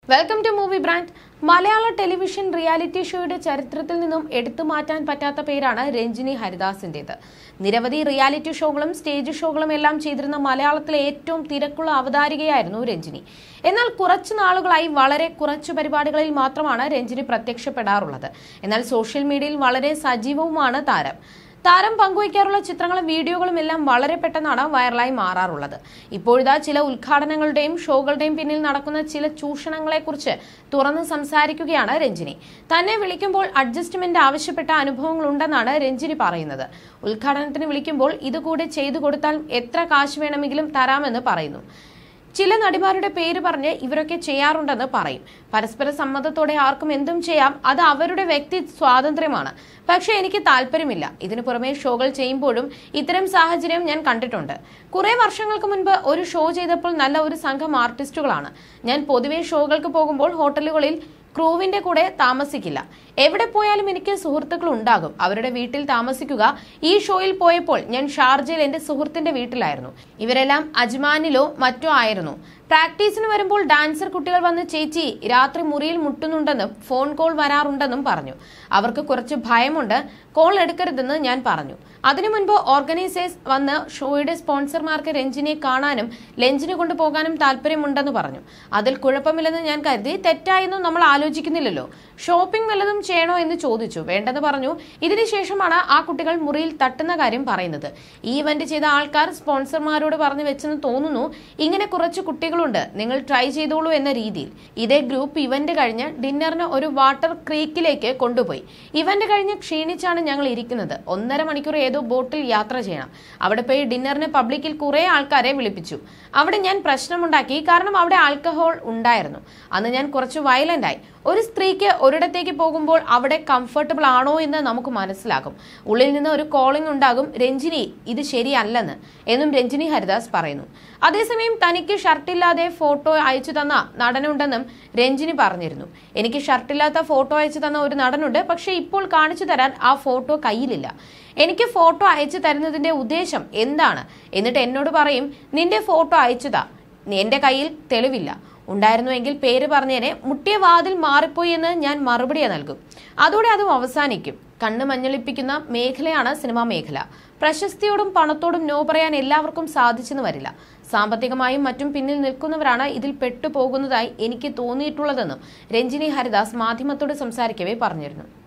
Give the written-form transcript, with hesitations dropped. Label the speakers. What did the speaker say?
Speaker 1: Welcome to movie brand. Malayala television reality ഷോയുടെ ചരിത്രത്തിൽ നിന്നും എടുത്തു മാറ്റാൻ പറ്റാത്ത പേരാണ് രഞ്ജിനി ഹരിദാസിന്റേത്. നിരവധി റിയാലിറ്റി ഷോകളും സ്റ്റേജ് ഷോകളും എല്ലാം ചെയ്തിരുന്ന മലയാളത്തിലെ ഏറ്റവും തിരക്കുള്ള അവതാരികയായിരുന്നു രഞ്ജിനി. എന്നാൽ കുറച്ചു നാളുകളായി വളരെ കുറച്ചു പരിപാടികളിൽ മാത്രമാണ് രഞ്ജിനി പ്രത്യക്ഷപ്പെടാറുള്ളത്. എന്നാൽ സോഷ്യൽ മീഡിയയിൽ വളരെ സജീവവുമാണ് താരം പങ്കുവയ്ക്കാറുള്ള ചിത്രങ്ങളും വീഡിയോകളും എല്ലാം വളരെ പെട്ടെന്നാണ് വൈറലായി മാറാറുള്ളത്. ഇപ്പോഴിതാ ചില ഉദ്ഘാടനങ്ങളുടെയും ഷോകളുടെയും പിന്നിൽ നടക്കുന്ന ചില ചൂഷണങ്ങളെക്കുറിച്ച് തുറന്ന് സംസാരിക്കുകയാണ് രഞ്ജിനി. തന്നെ വിളിക്കുമ്പോൾ അഡ്ജസ്റ്റ്മെന്റ് ആവശ്യപ്പെട്ട അനുഭവങ്ങളുണ്ടെന്നാണ് രഞ്ജിനി പറയുന്നത്. ഉദ്ഘാടനത്തിന് വിളിക്കുമ്പോൾ ഇതുകൂടെ ചെയ്തു കൊടുത്താൽ എത്ര കാശ് വേണമെങ്കിലും തരാമെന്ന് പറയുന്നു. ചില നടിമാരുടെ പേര് പറഞ്ഞ് ഇവരൊക്കെ ചെയ്യാറുണ്ടെന്ന് പറയും. പരസ്പര സമ്മതത്തോടെ ആർക്കും എന്തും ചെയ്യാം, അത് അവരുടെ വ്യക്തി സ്വാതന്ത്ര്യമാണ്. പക്ഷെ എനിക്ക് താല്പര്യമില്ല. ഇതിനു പുറമെ ഷോകൾ ചെയ്യുമ്പോഴും ഇത്തരം സാഹചര്യം ഞാൻ കണ്ടിട്ടുണ്ട്. കുറെ വർഷങ്ങൾക്ക് മുൻപ് ഒരു ഷോ ചെയ്തപ്പോൾ നല്ല ഒരു സംഘം ആർട്ടിസ്റ്റുകളാണ്. ഞാൻ പൊതുവെ ഷോകൾക്ക് പോകുമ്പോൾ ഹോട്ടലുകളിൽ ക്രൂവിന്റെ കൂടെ താമസിക്കില്ല. എവിടെ പോയാലും എനിക്ക് സുഹൃത്തുക്കൾ ഉണ്ടാകും. അവരുടെ വീട്ടിൽ താമസിക്കുക. ഈ ഷോയിൽ പോയപ്പോൾ ഞാൻ ഷാർജയിൽ എന്റെ സുഹൃത്തിന്റെ വീട്ടിലായിരുന്നു. ഇവരെല്ലാം അജ്മാനിലോ മറ്റോ ആയിരുന്നു. പ്രാക്ടീസിന് വരുമ്പോൾ ഡാൻസർ കുട്ടികൾ വന്ന് ചേച്ചി രാത്രി മുറിയിൽ മുട്ടുന്നുണ്ടെന്നും ഫോൺ കോൾ വരാറുണ്ടെന്നും പറഞ്ഞു. അവർക്ക് കുറച്ച് ഭയമുണ്ട്, കോൾ എടുക്കരുതെന്ന് ഞാൻ പറഞ്ഞു. അതിനു മുൻപ് ഓർഗനൈസേഴ്സ് വന്ന് ഷോയുടെ സ്പോൺസർമാർക്ക് രഞ്ജിനിയെ കാണാനും ലഞ്ചിന് കൊണ്ടുപോകാനും താല്പര്യമുണ്ടെന്ന് പറഞ്ഞു. അതിൽ കുഴപ്പമില്ലെന്ന് ഞാൻ കരുതി. തെറ്റായെന്നും നമ്മൾ ആലോചിക്കുന്നില്ലല്ലോ. ഷോപ്പിംഗ് വല്ലതും ചെയ്യണോ എന്ന് ചോദിച്ചു. വേണ്ടെന്ന് പറഞ്ഞു. ഇതിനുശേഷമാണ് ആ കുട്ടികൾ മുറിയിൽ തട്ടുന്ന കാര്യം പറയുന്നത്. ഈ ഇവന്റ് ചെയ്ത ആൾക്കാർ സ്പോൺസർമാരോട് പറഞ്ഞു വെച്ചെന്ന് തോന്നുന്നു. ഇങ്ങനെ കുറച്ച് കുട്ടികളുണ്ട്, നിങ്ങൾ ട്രൈ ചെയ്തോളൂ എന്ന രീതിയിൽ. ഇതേ ഗ്രൂപ്പ് ഇവന്റ് കഴിഞ്ഞ് ഡിന്നറിന് ഒരു വാട്ടർ ക്രീക്കിലേക്ക് കൊണ്ടുപോയി. ഇവന്റ് കഴിഞ്ഞ് ക്ഷീണിച്ചാണ് ഞങ്ങൾ ഇരിക്കുന്നത്. 1.5 മണിക്കൂർ ഏതോ ബോട്ടിൽ യാത്ര ചെയ്യണം. അവിടെ പോയി ഡിന്നറിന് പബ്ലിക്കിൽ കുറെ ആൾക്കാരെ വിളിപ്പിച്ചു. അവിടെ ഞാൻ പ്രശ്നമുണ്ടാക്കി. കാരണം അവിടെ ആൽക്കഹോൾ ഉണ്ടായിരുന്നു. അന്ന് ഞാൻ കുറച്ച് വയലന്റ് ആയി. ഒരു സ്ത്രീക്ക് ഒരിടത്തേക്ക് പോകുമ്പോൾ അവിടെ കംഫർട്ടബിൾ ആണോ എന്ന് നമുക്ക് മനസ്സിലാകും. ഉള്ളിൽ നിന്ന് ഒരു കോളിംഗ് ഉണ്ടാകും, രഞ്ജിനി ഇത് ശരിയല്ലെന്ന് എന്നും രഞ്ജിനി ഹരിദാസ് പറയുന്നു. അതേസമയം തനിക്ക് ഷർട്ടില്ലാതെ ഫോട്ടോ അയച്ചു തന്ന നടനുണ്ടെന്നും രഞ്ജിനി പറഞ്ഞിരുന്നു. എനിക്ക് ഷർട്ടില്ലാത്ത ഫോട്ടോ അയച്ചു തന്ന ഒരു നടനുണ്ട്, പക്ഷെ ഇപ്പോൾ കാണിച്ചു തരാൻ ആ ഫോട്ടോ കയ്യിലില്ല. എനിക്ക് ഫോട്ടോ അയച്ചു തരുന്നതിന്റെ ഉദ്ദേശം എന്താണ്? എന്നിട്ട് എന്നോട് പറയും നിന്റെ ഫോട്ടോ അയച്ചുതാ, എന്റെ കയ്യിൽ തെളിവില്ല. ഉണ്ടായിരുന്നുവെങ്കിൽ പേര് പറഞ്ഞേനെ. മുട്ടിയ വാതിൽ മാറിപ്പോയി എന്ന് ഞാൻ മറുപടി നൽകും. അതോടെ അതും അവസാനിക്കും. കണ്ണ് മഞ്ഞളിപ്പിക്കുന്ന മേഖലയാണ് സിനിമാ മേഖല. പ്രശസ്തിയോടും പണത്തോടും നോ പറയാൻ എല്ലാവർക്കും സാധിച്ചെന്ന് വരില്ല. സാമ്പത്തികമായും മറ്റും പിന്നിൽ നിൽക്കുന്നവരാണ് ഇതിൽ പെട്ടുപോകുന്നതായി എനിക്ക് തോന്നിയിട്ടുള്ളതെന്നും രഞ്ജിനി ഹരിദാസ് മാധ്യമത്തോട് സംസാരിക്കവേ പറഞ്ഞിരുന്നു.